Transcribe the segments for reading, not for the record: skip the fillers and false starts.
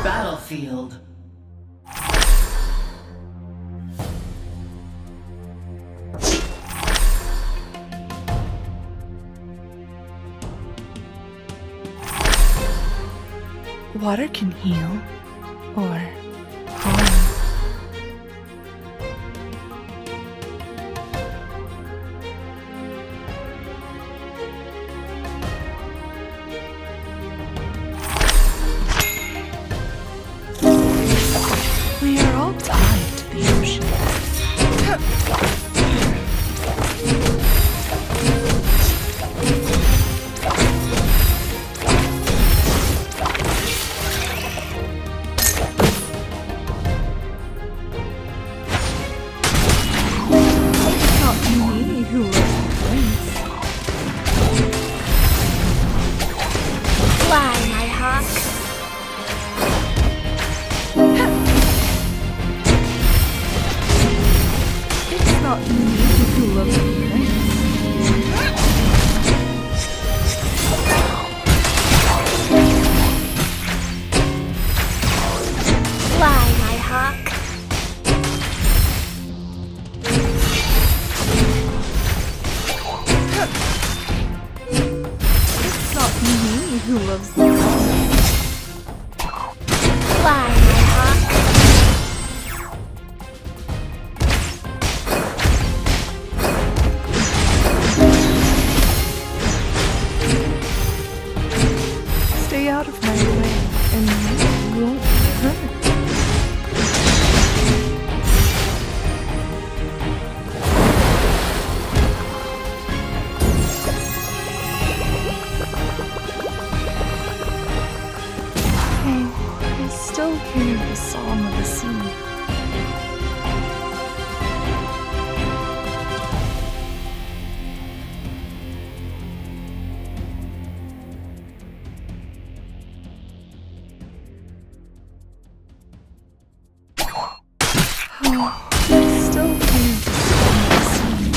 battlefield. Water can heal or harm. We are all tied to the ocean. Who loves the fly, my hawk. Stay out of my way, and you won't hurt. I still hear the song of the sea. Oh, I still hear the song of the sea.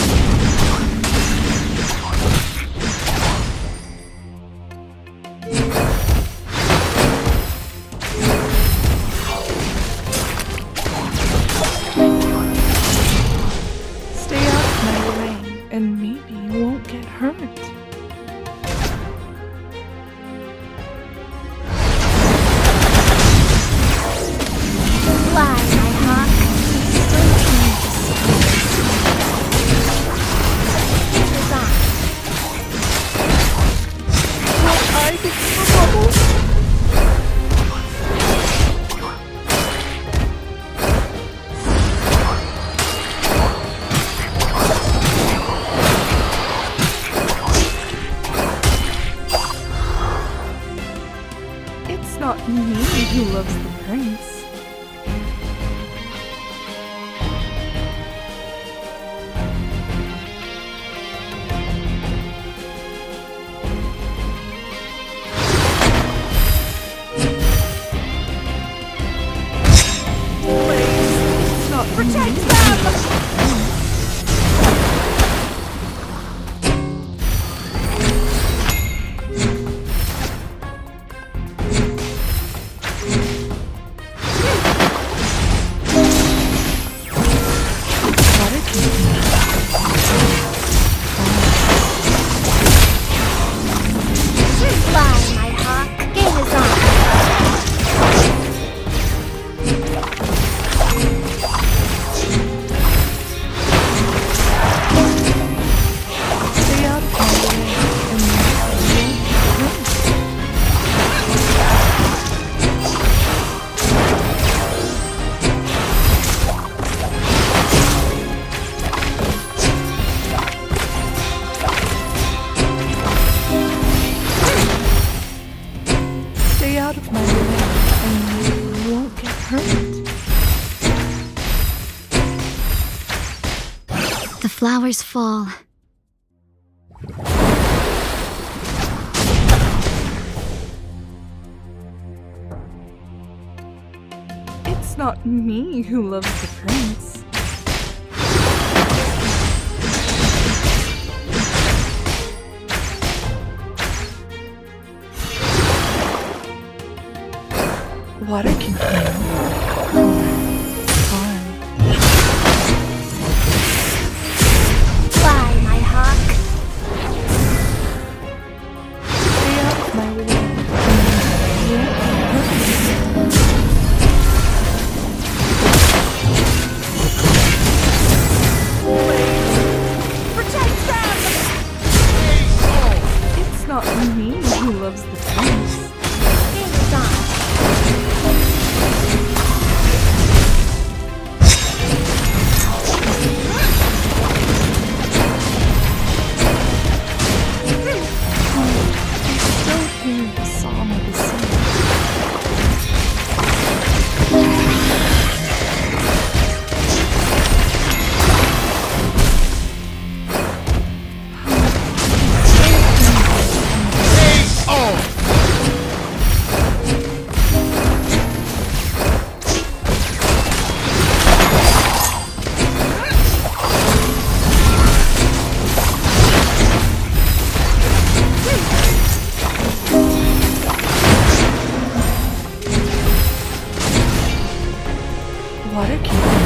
Stay out of my way, and maybe you won't get hurt. Fly, my hawk. Will I get trouble? It's not me who loves the prince. It's not Protect me. them! Fly, my hawk. Game is on. Stay out of my way, and you won't hurt. Stay out of my way, and you won't get hurt. The flowers fall. It's not me who loves the prince. Water can heal or harm. Fly, my hawk. Stay out of my way. And you won't get hurt. Protect them! It's not me who loves the peace. Game is on. Still hear the song of the sea. Water can